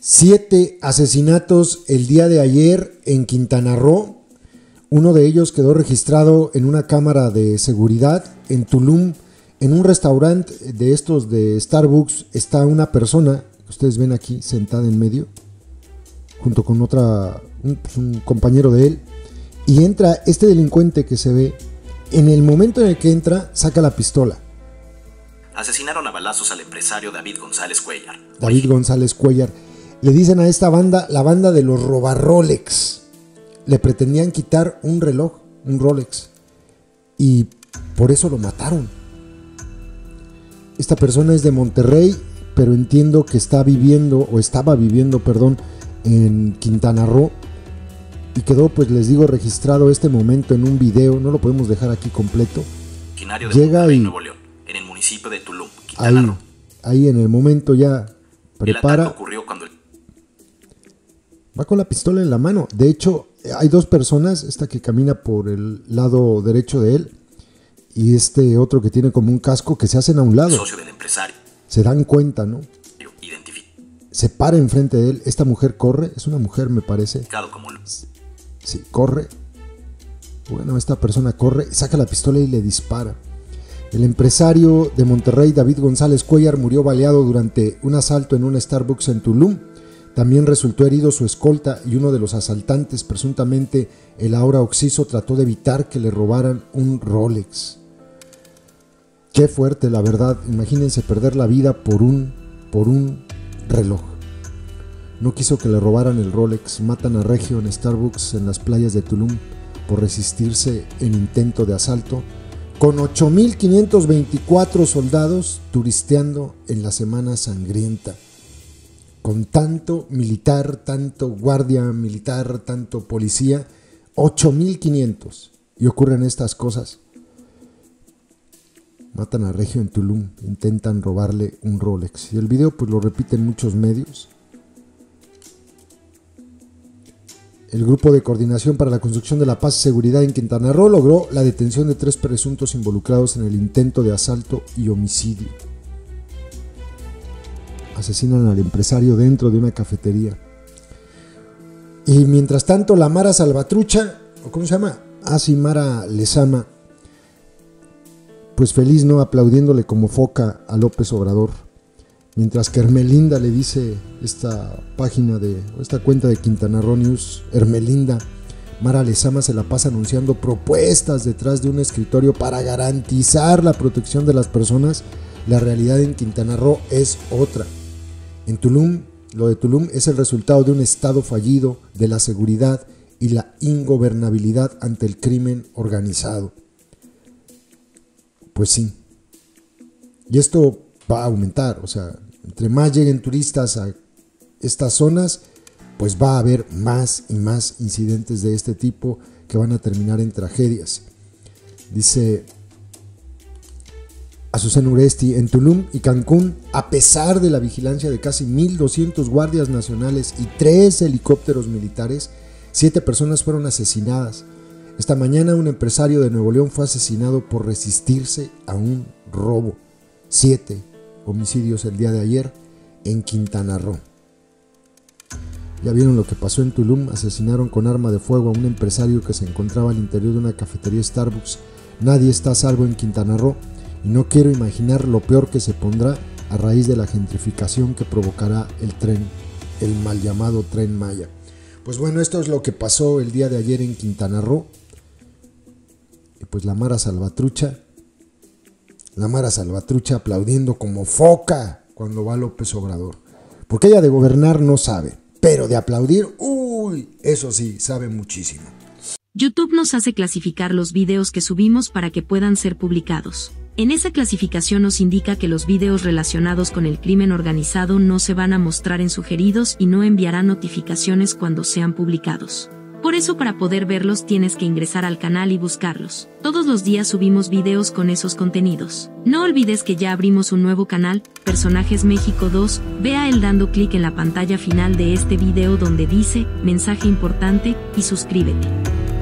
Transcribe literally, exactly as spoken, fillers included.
Siete asesinatos el día de ayer en Quintana Roo. Uno de ellos quedó registrado en una cámara de seguridad en Tulum. En un restaurante de estos de Starbucks está una persona que ustedes ven aquí sentada en medio, junto con otra, un, pues un compañero de él. Y entra este delincuente que se ve. En el momento en el que entra, saca la pistola. Asesinaron a balazos al empresario David González Cuellar. David González Cuellar. Le dicen a esta banda, la banda de los robarrolex. Le pretendían quitar un reloj, un Rolex. Y por eso lo mataron. Esta persona es de Monterrey, pero entiendo que está viviendo, o estaba viviendo, perdón, en Quintana Roo. Y quedó, pues les digo, registrado este momento en un video. No lo podemos dejar aquí completo. De Llega Monterrey, y Nuevo León, en el municipio de Tulum, Quintana ahí, Roo. ahí en el momento ya prepara. El ataque ocurrió cuando el... Va con la pistola en la mano. De hecho, hay dos personas, esta que camina por el lado derecho de él y este otro que tiene como un casco, que se hacen a un lado. Socio del empresario. Se dan cuenta, ¿no? Identific... Se para enfrente de él. Esta mujer corre, es una mujer, me parece. Como... Sí, corre. Bueno, esta persona corre, saca la pistola y le dispara. El empresario de Monterrey, David González Cuellar, murió baleado durante un asalto en un Starbucks en Tulum. También resultó herido su escolta y uno de los asaltantes, presuntamente el ahora occiso, trató de evitar que le robaran un Rolex. Qué fuerte, la verdad. Imagínense perder la vida por un, por un reloj. No quiso que le robaran el Rolex. Matan a Regio en Starbucks en las playas de Tulum por resistirse en intento de asalto, con ocho mil quinientos veinticuatro soldados turisteando en la Semana Sangrienta. Con tanto militar, tanto guardia militar, tanto policía, ocho mil quinientos. Y ocurren estas cosas. Matan a Regio en Tulum, intentan robarle un Rolex. Y el video pues lo repiten muchos medios. El Grupo de Coordinación para la Construcción de la Paz y Seguridad en Quintana Roo logró la detención de tres presuntos involucrados en el intento de asalto y homicidio. Asesinan al empresario dentro de una cafetería. Y mientras tanto, la Mara Salvatrucha, ¿o cómo se llama? Ah, sí, Mara Lezama, pues feliz, ¿no? Aplaudiéndole como foca a López Obrador. Mientras que Hermelinda le dice, esta página de, esta cuenta de Quintana Roo News, Hermelinda, Mara Lezama se la pasa anunciando propuestas detrás de un escritorio para garantizar la protección de las personas. La realidad en Quintana Roo es otra. En Tulum, lo de Tulum es el resultado de un estado fallido de la seguridad y la ingobernabilidad ante el crimen organizado. Pues sí. Y esto va a aumentar, o sea, entre más lleguen turistas a estas zonas, pues va a haber más y más incidentes de este tipo que van a terminar en tragedias. Dice Azucena Uresti, en Tulum y Cancún, a pesar de la vigilancia de casi mil doscientos guardias nacionales y tres helicópteros militares, siete personas fueron asesinadas. Esta mañana un empresario de Nuevo León fue asesinado por resistirse a un robo. Siete homicidios el día de ayer en Quintana Roo. Ya vieron lo que pasó en Tulum. Asesinaron con arma de fuego a un empresario que se encontraba al interior de una cafetería Starbucks. Nadie está a salvo en Quintana Roo y no quiero imaginar lo peor que se pondrá a raíz de la gentrificación que provocará el tren, el mal llamado Tren Maya. Pues bueno, esto es lo que pasó el día de ayer en Quintana Roo. Y pues la Mara Salvatrucha La Mara Salvatrucha aplaudiendo como foca cuando va López Obrador. Porque ella de gobernar no sabe, pero de aplaudir, uy, eso sí, sabe muchísimo. YouTube nos hace clasificar los videos que subimos para que puedan ser publicados. En esa clasificación nos indica que los videos relacionados con el crimen organizado no se van a mostrar en sugeridos y no enviarán notificaciones cuando sean publicados. Por eso, para poder verlos tienes que ingresar al canal y buscarlos. Todos los días subimos videos con esos contenidos. No olvides que ya abrimos un nuevo canal, Personajes México dos, ve a él dando clic en la pantalla final de este video donde dice, mensaje importante, y suscríbete.